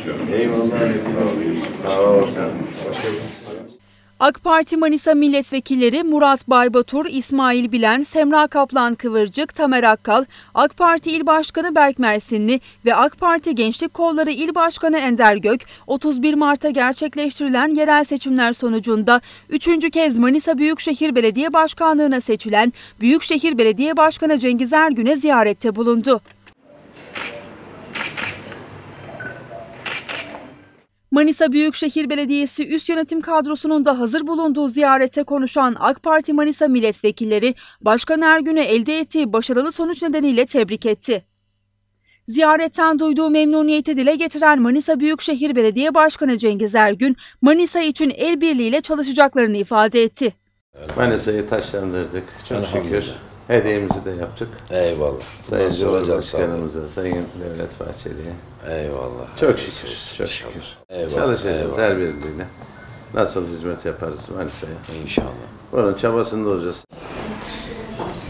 başkanım. Eyvallah. Sağ ol. AK Parti Manisa milletvekilleri Murat Baybatur, İsmail Bilen, Semra Kaplan Kıvırcık, Tamer Akkal, AK Parti İl Başkanı Berk Mersinli ve AK Parti Gençlik Kolları İl Başkanı Ender Gök, 31 Mart'ta gerçekleştirilen yerel seçimler sonucunda 3. kez Manisa Büyükşehir Belediye Başkanlığı'na seçilen Büyükşehir Belediye Başkanı Cengiz Ergün'e ziyarette bulundu. Manisa Büyükşehir Belediyesi üst yönetim kadrosunun da hazır bulunduğu ziyarete konuşan AK Parti Manisa milletvekilleri, Başkan Ergün'ü elde ettiği başarılı sonuç nedeniyle tebrik etti. Ziyaretten duyduğu memnuniyeti dile getiren Manisa Büyükşehir Belediye Başkanı Cengiz Ergün, Manisa için el birliğiyle çalışacaklarını ifade etti. Manisa'yı taşlandırdık. Çok şükür. Hediyemizi de yaptık. Eyvallah. Sayın Cumhurbaşkanımıza, Sayın Devlet Bahçeli'ye. Eyvallah. Çok şükür. Çok şükür. Eyvallah. Çalışacağız Eyvallah. her birliğine. Nasıl hizmet yaparız Manisa'ya? İnşallah. Bunun çabasında olacağız.